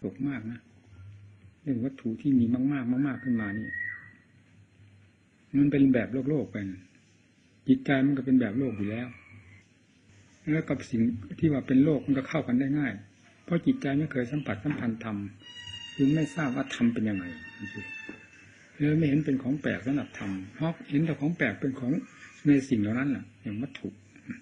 ตกมากนะเรื่องวัตถุที่มีมากๆมากๆขึ้นมานี่มันเป็นแบบโลกไปจิตใจมันก็เป็นแบบโลกอยู่แล้วแล้วกับสิ่งที่ว่าเป็นโลกมันก็เข้ากันได้ง่ายเพราะจิตใจไม่เคยสัมผัสสัมพันธ์ธรรมจึงไม่ทราบว่าธรรมเป็นยังไงเลยไม่เห็นเป็นของแปลกสำหรับธรรมเพราะเห็นแต่ของแปลกเป็นของในสิ่งเหล่านั้นแหละอย่างวัตถุ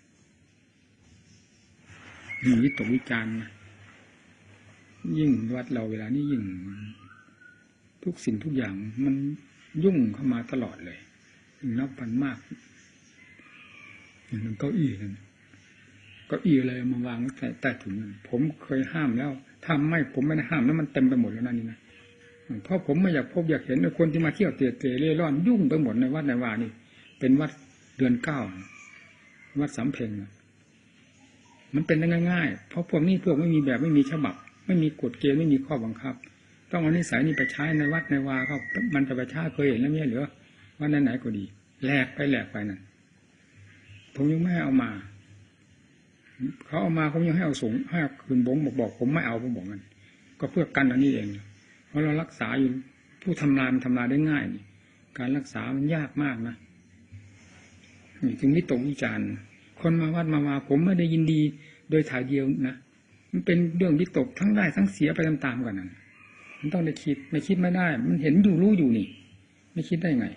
นี่วิตกวิจารณ์ยิ่งวัดเราเวลานี้ยิ่งทุกสิ่งทุกอย่างมันยุ่งเข้ามาตลอดเลยนับพันมากอย่างเก้าอี้นั่นเก้าอี้อะไรมาวางใต้ถุนผมเคยห้ามแล้วถ้าไม่ผมไม่ได้ห้ามแล้วมันเต็มไปหมดแล้วนั่นนี่นะเพราะผมไม่อยากพบอยากเห็นคนที่มาเที่ยวเตะเร่ร่อนยุ่งไปหมดในวัดในวานี่เป็นวัดเดือน9วัดสำเพ็งมันเป็นได้ง่ายๆเพราะพวกนี้พวกไม่มีแบบไม่มีฉบับไม่มีกฎเกณฑ์ไม่มีข้อบังคับต้องเอานิสัยนี้ไปใช้ในวัดในวาเขามันจะไปใช้เคยเห็นแล้วไม่เหลือวัดไหนๆก็ดีแหลกไปนั่นผมยังไม่ให้เอามาเขาเอามาเขายังให้เอาส่งให้คืนบอกผมไม่เอาผมบอกงั้นก็เพื่อกันอันนี้เองเพราะเรารักษาอยู่ผู้ทำลายมันทำลายได้ง่ายนี่การรักษามันยากมากนะนี่จึงวิตกวิจารณ์คนมาวัดมาผมไม่ได้ยินดีโดยถ่ายเดียวนะมันเป็นเรื่องวิตกทั้งได้ทั้งเสียไปตามๆกันนั่นมันต้องได้คิดไม่คิดไม่ได้มันเห็นอยู่รู้อยู่นี่ไม่คิดได้ไง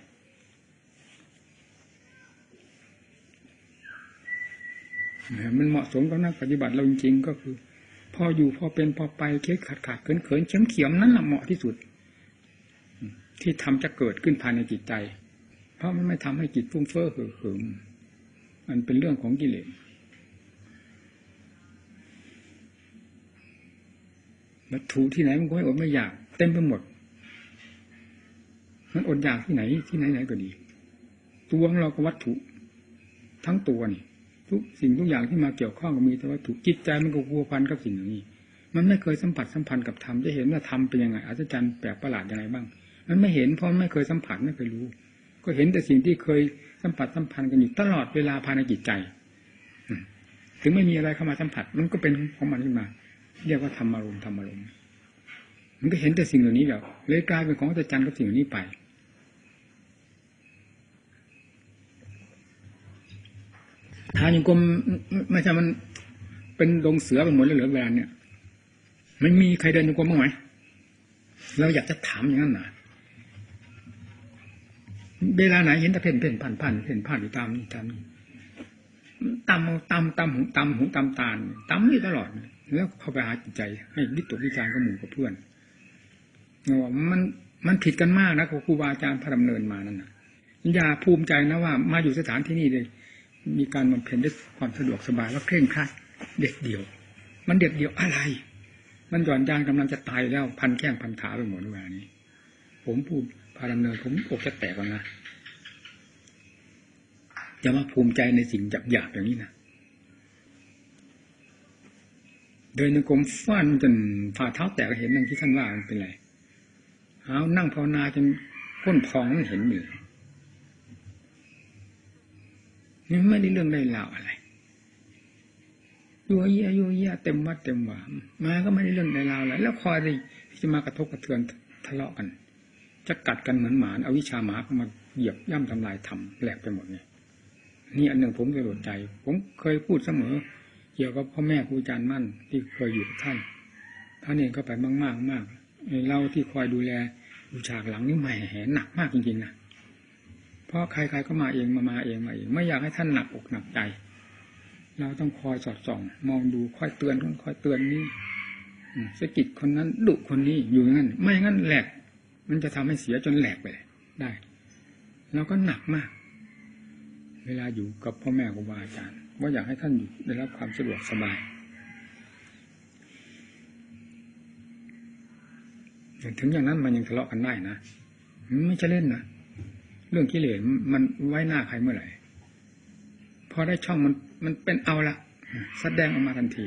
มันเหมาะสมกับนักปฏิบัติเราจริงๆก็คือพออยู่พอเป็นพอไปเคิดขาดเขินเขียมนั่นแหละเหมาะที่สุดที่ทำจะเกิดขึ้นภายในจิตใจเพราะมันไม่ทำให้จิตฟุ้งเฟ้อเห่อเหิมมันเป็นเรื่องของกิเลสวัตถุที่ไหนมันก็ไม่อดไม่อยากเต็มไปหมดมันอดอยากที่ไหนก็ดีตัวของเราก็วัตถุทั้งตัวนี่ทุกสิ่งทุกอย่างที่มาเกี่ยวข้องกับมีแต่วัตถุจิตใจมันก็พัวพันกับสิ่งเหล่านี้มันไม่เคยสัมผัสสัมพันธ์กับธรรมจะเห็นว่าธรรมเป็นยังไงอัศจรรย์แปลกประหลาดยังไงบ้างมันไม่เห็นเพราะไม่เคยสัมผัสไม่เคยรู้ก็เห็นแต่สิ่งที่เคยสัมผัสสัมพันธ์กันอยู่ตลอดเวลาภายในจิตใจถึงไม่มีอะไรเข้ามาสัมผัสมันก็เป็นของมันขึ้นมาเรียกว่าธรรมารมณ์มันก็เห็นแต่สิ่งเหล่านี้แบบเลยกลายเป็นของอัศจรรย์กับสิ่งเหล่านี้ไปทางโยกมไม่ใช่มันเป็นดงเสือไปหมดเลยเหรอเวลาเนี่ยมันมีใครเดินโยกมบ้างไหมเราอยากจะถามอย่างนั้นนะเวลาไหนเห็นแต่เพ่นผ่านอยู่ตามนี่ตามหูตานี่ตลอดแล้วเข้าไปหาจิตใจให้วิตกวิจารณ์กับหมู่กับเพื่อนว่ามันผิดกันมากนะครูบาอาจารย์พระดำเนินมานั่นนะอย่าภูมิใจนะว่ามาอยู่สถานที่นี่เลยมีการบำเพ็ญด้วยความสะดวกสบายแล้วเคร่งครัดเด็ดเดี่ยวมันเด็ดเดี่ยวอะไรมันหย่อนยานกำลังจะตายแล้วพันแข้งพันขาไปหมดเวลานี้ผมพูดพาดำเนินผมอกจะแตกแล้วนะอย่ามาภูมิใจในสิ่งหยาบๆอย่างนี้นะเดินในกรมฟันจนฝ่าเท้าแตกเห็นอย่างที่ท่านว่ามันเป็นไรเอานั่งภาวนาจนก้นพองมันเห็นอยู่นี่ไม่ได้เรื่องได้ราวอะไรยั่วเยี่ยเต็มวัดเต็มว่ามาก็ไม่ได้เรื่องได้ราวอะไรแล้วคอยที่จะมากระทบกระเทือนทะเลาะกันจะกัดกันเหมือนหมาเอาวิชาหมาเข้ามาเหยียบย่ำทำลายทำแหลกไปหมดเนี่ยนี่อันหนึ่งผมสลดใจผมเคยพูดเสมอเกี่ยวกับพ่อแม่ครูอาจารย์มั่นที่เคยอยู่กับท่านเองก็ไปมากเราที่คอยดูแลอยู่ฉากหลังนี่แหมหนักมากจริงๆนะเพราะใครๆก็มาเองมาเองไม่อยากให้ท่านหนักอกหนักใจเราต้องคอยสอดส่องมองดูคอยเตือนนี่สะกิดคนนั้นดุคนนี้อยู่งั้นไม่งั้นแหลกมันจะทำให้เสียจนแหลกไปได้เราก็หนักมากเวลาอยู่กับพ่อแม่ครูบาอาจารย์ว่าอยากให้ท่านอยู่ได้รับความสะดวกสบายถึงอย่างนั้นมันยังทะเลาะกันได้นะไม่ใช่เล่นนะเรื่องกิเลสมันไว้หน้าใครเมื่อไหร่พอได้ช่องมันเป็นเอาละแสดงออกมาทันที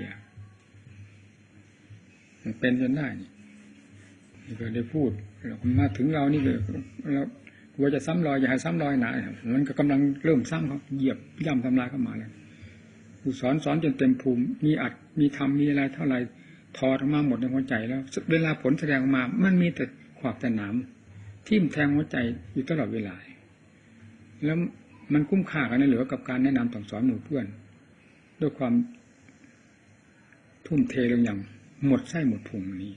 มันเป็นจนได้นี่ก็ได้พูดเรามาถึงเรานี่เลยเรากลัวจะซ้ำรอยอย่าให้ซ้ำรอยหนามันก็กำลังเริ่มซ้ำเขาเหยียบย่ำทำลายเข้ามาแล้วสอนจนเต็มภูมิมีอัดมีทำมีอะไรเท่าไรถอดออกมาหมดในหัวใจแล้วเวลาผลแสดงออกมามันมีแต่ขวากแต่หนามทิ่มแทงหัวใจอยู่ตลอดเวลาแล้วมันคุ้มค่ากันเหลือกับการแนะนำสั่งสอนหมู่เพื่อนด้วยความทุ่มเทลงอย่างหมดไส้หมดพุงนี้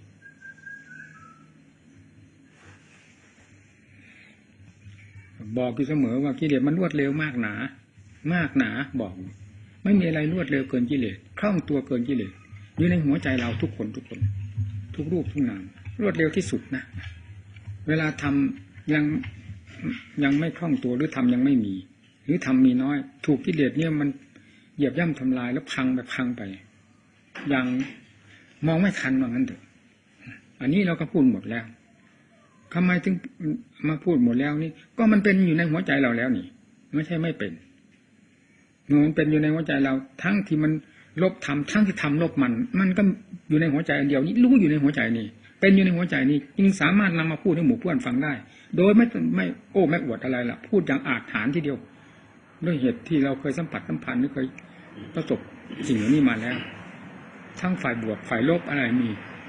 บอกอยู่เสมอว่ากิเลสมันรวดเร็วมากหนามากหนาบอกไม่มีอะไรรวดเร็วเกินกิเลสคล่องตัวเกินกิเลสอยู่ในหัวใจเราทุกคนทุกรูปทุกนามรวดเร็วที่สุดนะเวลาทำยังไม่คล่องตัวหรือทำยังไม่มีหรือทำมีน้อยถูกกิเลสเนี่ยมันเหยียบย่ำทำลายแล้วพังไปอย่างมองไม่ทันว่างั้นเถอะอันนี้เราก็พูดหมดแล้วทำไมถึงมาพูดหมดแล้วนี่ก็มันเป็นอยู่ในหัวใจเราแล้วนี่ไม่ใช่ไม่เป็นมันเป็นอยู่ในหัวใจเราทั้งที่มันลบทำทั้งที่ทำลบมันก็อยู่ในหัวใจอันเดียวนี้รู้อยู่ในหัวใจนี่เป็นอยู่ในหัวใจนี่จึงสามารถนำมาพูดให้หมู่เพื่อนฟังได้โดยไม่โอ้ไม่อวดอะไรล่ะพูดอย่างอาจหาญทีเดียวด้วยเหตุที่เราเคยสัมผัสสัมพันธ์หรือเคยประสบสิ่งเหล่านี้มาแล้วทั้งฝ่ายบวกฝ่ายลบอะไรมี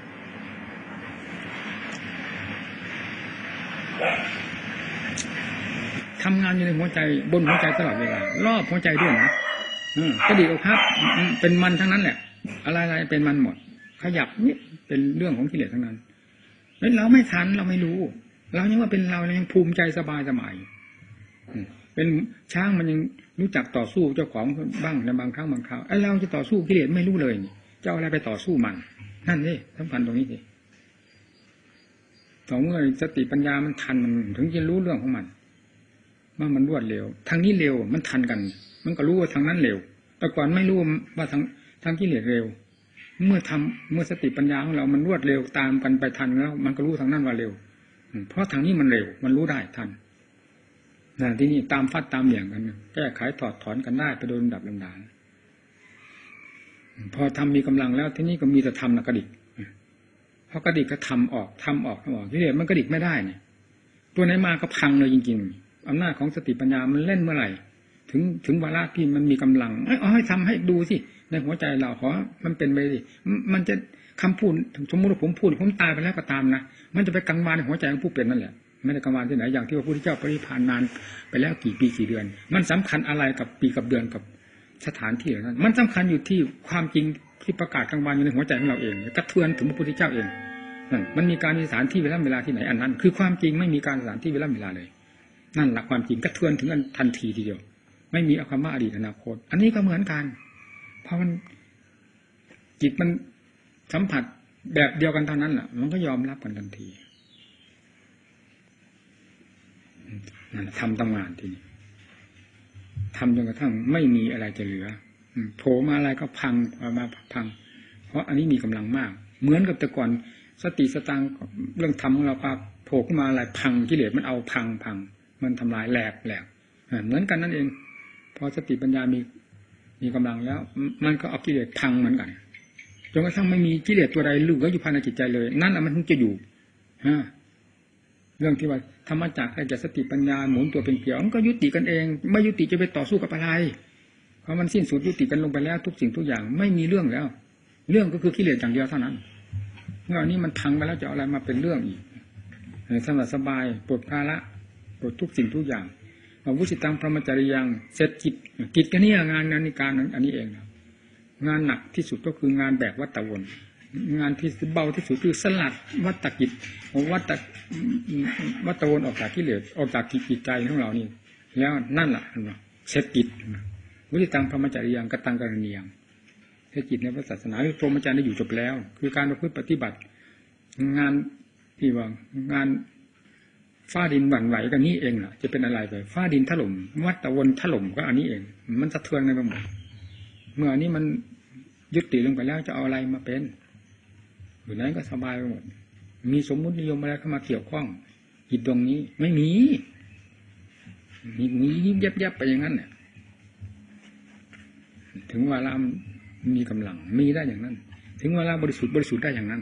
ทำงานอยู่ในหัวใจบนหัวใจตลอดเวลารอบหัวใจด้วยนะกระดิกอกครับเป็นมันทั้งนั้นแหละอะไรเป็นมันหมดขยับนี่เป็นเรื่องของกิเลสทั้งนั้นเราไม่ทันเราไม่รู้เรายังว่าเป็นเรายังภูมิใจสบายเป็นช้างมันยังรู้จักต่อสู้เจ้าของบ้างในบางครั้งบางคราวไอ้เราจะต่อสู้กิเลสไม่รู้เลยจะเอาอะไรไปต่อสู้มันนั่นนี่สำคัญตรงนี้สิต่อเมื่อสติปัญญามันทันมันถึงจะรู้เรื่องของมันว่ามันรวดเร็วทางนี้เร็วมันทันกันมันก็รู้ว่าทางนั้นเร็วแต่ก่อนไม่รู้ว่าทางกิเลสเร็วเมื่อสติปัญญาของเรามันรวดเร็วตามกันไปทันแล้วมันก็รู้ทางนั้นว่าเร็วเพราะทางนี้มันเร็วมันรู้ได้ทันที่นี่ตามฟัดตามเหวี่ยงกันแก้ไขถอดถอนกันได้ไปโดยลำดับลำดาพอทำมีกำลังแล้วที่นี่ก็มีแต่ทำนะกระดิกพอกระดิกก็ทำออกกิเลสมันกระดิกไม่ได้เนี่ยตัวไหนมาก็พังเลยจริงๆอำนาจของสติปัญญามันเล่นเมื่อไหร่ถึงวาระที่มันมีกำลังเอาให้ทำให้ดูสิในหัวใจเราขอมันเป็นไปดิมันจะคำพูดสมมติว่าผมพูดผมตายไปแล้วก็ตามนะมันจะไปกังวานในหัวใจของผู้เป็นนั่นแหละไม่ได้กังวานที่ไหนอย่างที่พระพุทธเจ้าปรินิพพานนานไปแล้วกี่ปีกี่เดือนมันสำคัญอะไรกับปีกับเดือนกับสถานที่เหล่านั้นมันสำคัญอยู่ที่ความจริงที่ประกาศกังวานอยู่ในหัวใจของเราเองกระเทือนถึงพระพุทธเจ้าเองมันมีการสถานที่เวลาที่ไหนอันนั้นคือความจริงไม่มีการสถานที่เวลาเลยนั่นหลักความจริงกระเทือนถึงกันทันทีทีเดียวไม่มีคำว่าอดีตอนาคตอันนี้ก็เหมือนกันเพราะมันจิตมันสัมผัสแบบเดียวกันเท่านั้นแหละมันก็ยอมรับกันทันทีนั่นทำตั้งงานทีนี้ทำจนกระทั่งไม่มีอะไรจะเหลือโผล่มาอะไรก็พังมาพังเพราะอันนี้มีกำลังมากเหมือนกับแต่ก่อนสติสตังเรื่องธรรมของเราพาโผล่ขึ้นมาอะไรพังกิเลสมันเอาพังมันทำลายแหลกเหมือนกันนั่นเองพอสติปัญญามีกำลังแล้วมันก็เอากิเลสพังเหมือนกันจนกระทั่งไม่มีกิเลสตัวใดเหลืออยู่ภายในจิตใจเลยนั่นแหละมันถึงจะอยู่เรื่องที่ว่าธรรมจักรให้แก่สติปัญญาหมุนตัวเป็นเกลียวมันก็ยุติกันเองไม่ยุติจะไปต่อสู้กับอะไรเพราะมันสิ้นสุดยุติกันลงไปแล้วทุกสิ่งทุกอย่างไม่มีเรื่องแล้วเรื่องก็คือกิเลสอย่างเดียวเท่านั้นเมื่อนี้มันพังไปแล้วจะเอาอะไรมาเป็นเรื่องอีกสบายปลดภาระปลดทุกสิ่งทุกอย่างวุฒิตังพรหมจริยังเสร็จกิจกันนี่งานนี้การอันนี้เองงานหนักที่สุดก็คืองานแบกวัฏวนงานที่เบาที่สุดคือสลัดวัฏกิจวัฏวนออกจากกิเลสออกจากจิตใจของเรานี่แล้วนั่นแหละเสร็จกิจวุฒิตังพรหมจริยังกตังกรณียังเสร็จกิจในพระศาสนาพรหมจรรย์ได้อยู่จบแล้วคือการประพฤติปฏิบัติงานที่ว่างานฟ้าดินหวั่นไหวกันนี้เองล่ะจะเป็นอะไรไปฟ้าดินถล่มวัฏวนถล่มก็อันนี้เองมันสะเทือนไปหมดเมื่ออันนี้มันยุติลงไปแล้วจะเอาอะไรมาเป็นอยู่ไหนก็สบายไปหมดมีสมมุตินิยมอะไรเข้ามาเกี่ยวข้องจิตดวงนี้ไม่มียิบยับไปอย่างนั้นเนี่ยถึงเวลามีกำลังมีได้อย่างนั้นถึงเวลาบริสุทธิ์ได้อย่างนั้น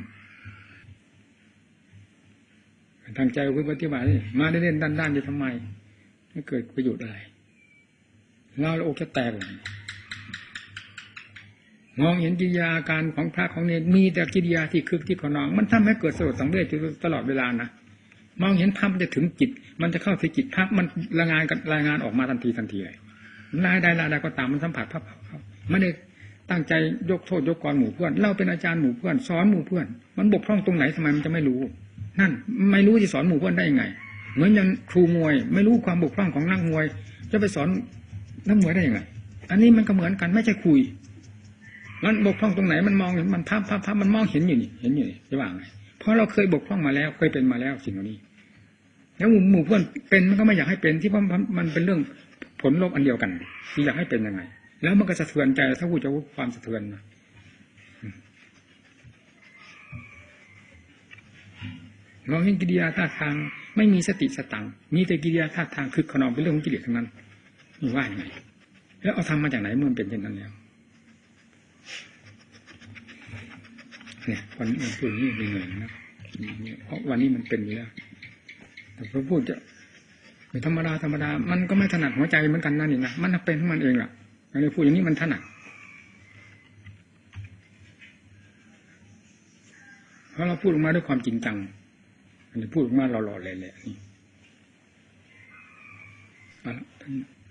ทางใจคุณปฏิบัติมาเล่นด้านๆจะทำไมไม่เกิดประโยชน์อะไรเราโอเคแตกมองเห็นกิริยาอาการของพระของเนรมีแต่กิริยาที่คึกที่ขนองมันทำให้เกิดสลดสังเวชอยู่ตลอดเวลานะมองเห็นภาพมันจะถึงจิตมันจะเข้าถึงจิตภาพมันรายงานออกมาทันทีเลยรายใดก็ตามมันสัมผัสภาพไม่ได้ตั้งใจยกโทษยกกรหมู่เพื่อนเราเป็นอาจารย์หมู่เพื่อนสอนหมู่เพื่อนมันบกพร่องตรงไหนทำไมมันจะไม่รู้นั่นไม่รู้จะสอนหมู่เพื่อนได้ยังไงเหมือนอย่างครูมวยไม่รู้ความบกพร่องของนักมวยจะไปสอนนักมวยได้ยังไงอันนี้มันก็เหมือนกันไม่ใช่คุยมันบกพร่องตรงไหนมันมองเห็นมันภาพมันมองเห็นอยู่นี่จะว่าไงเพราะเราเคยบกพร่องมาแล้วเคยเป็นมาแล้วสิ่งเหล่านี้แล้วหมู่เพื่อนเป็นมันก็ไม่อยากให้เป็นที่เพราะมันเป็นเรื่องผลลบอันเดียวกันที่อยากให้เป็นยังไงแล้วมันก็สะเทือนใจถ้าพูดจะว่าความสะเทือนนะมองเห็นกิริยาท่าทางไม่มีสติสตังมีแต่กิริยาท่าทางคือขนองเป็นเรื่องของกิเลสทั้งนั้นนี่ว่าอย่างไรแล้วเอาทำมาจากไหนเมื่อมันเป็นเช่นนั้นแล้วเนี่ยวันนี้พูดนี่เป็นเงินนะเพราะวันนี้มันเป็นอยู่แล้วแต่พอพูดจะธรรมดามันก็ไม่ถนัดหัวใจเหมือนกันนั่นเองนะมันเป็นของมันเองล่ะอะไรพูดอย่างนี้มันถนัดเพราะเราพูดออกมาด้วยความจริงจังอันนี้พูดออกมาหล่อๆเลยนี่